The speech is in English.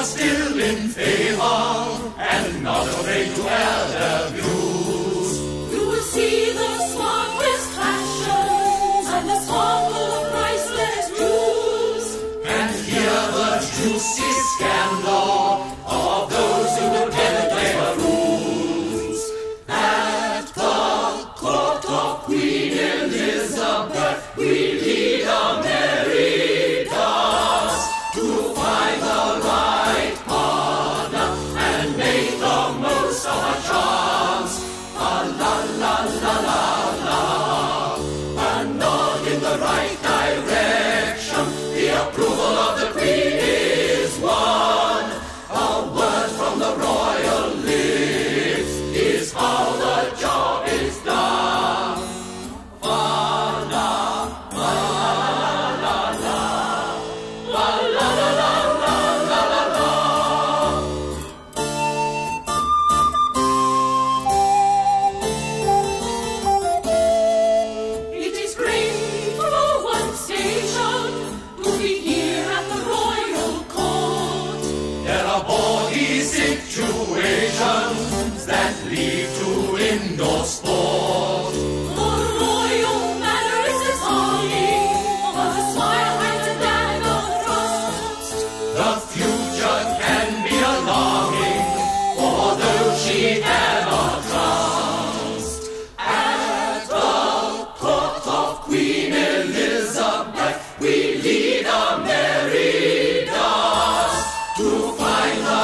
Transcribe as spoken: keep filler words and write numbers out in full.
are still in favor and not afraid to air their views. You will see the smartest fashions and the sparkle of priceless jewels, and hear the juicy scandal of those who will penetrate the rules. At the court of Queen Elizabeth, we lead America to find the right partner and make the most of our chance. La la la la la la, a nod in the right direction. The approval of the Queen is won. A word from the royal lips is how the job is done. La la la la la la la la la la la la. It is great for one station to be here at the royal court. There are body situations that lead to indoor sport. The royal manner is as high, but a smile hides a dagger thrust. The future can be alarming for those she cannot trust. At the court of Queen Elizabeth, we lead America to find the